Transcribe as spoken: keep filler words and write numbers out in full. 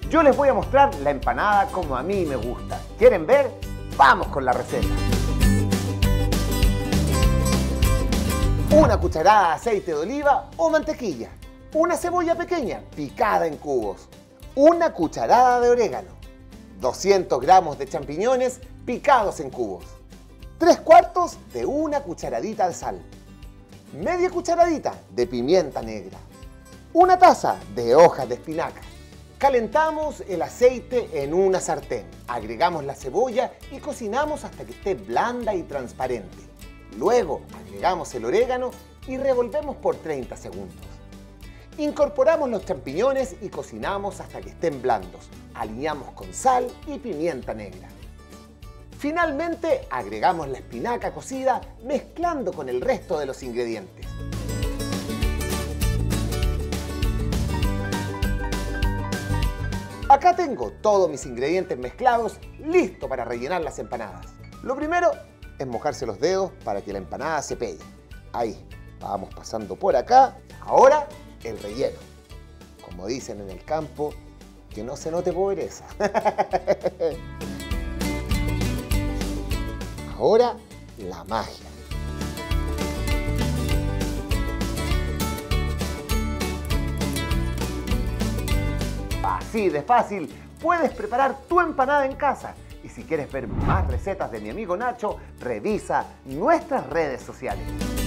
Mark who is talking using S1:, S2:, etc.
S1: Yo les voy a mostrar la empanada como a mí me gusta. ¿Quieren ver? ¡Vamos con la receta! Una cucharada de aceite de oliva o mantequilla. Una cebolla pequeña picada en cubos. Una cucharada de orégano. doscientos gramos de champiñones picados en cubos. Tres cuartos de una cucharadita de sal. Media cucharadita de pimienta negra. Una taza de hojas de espinaca. Calentamos el aceite en una sartén. Agregamos la cebolla y cocinamos hasta que esté blanda y transparente. Luego agregamos el orégano y revolvemos por treinta segundos. Incorporamos los champiñones y cocinamos hasta que estén blandos. Aliñamos con sal y pimienta negra. Finalmente agregamos la espinaca cocida mezclando con el resto de los ingredientes. Acá tengo todos mis ingredientes mezclados, listo para rellenar las empanadas. Lo primero es mojarse los dedos para que la empanada se pegue. Ahí, vamos pasando por acá. Ahora, el relleno. Como dicen en el campo, que no se note pobreza. Ahora, la magia. Así de fácil, puedes preparar tu empanada en casa. Y si quieres ver más recetas de mi amigo Nacho, revisa nuestras redes sociales.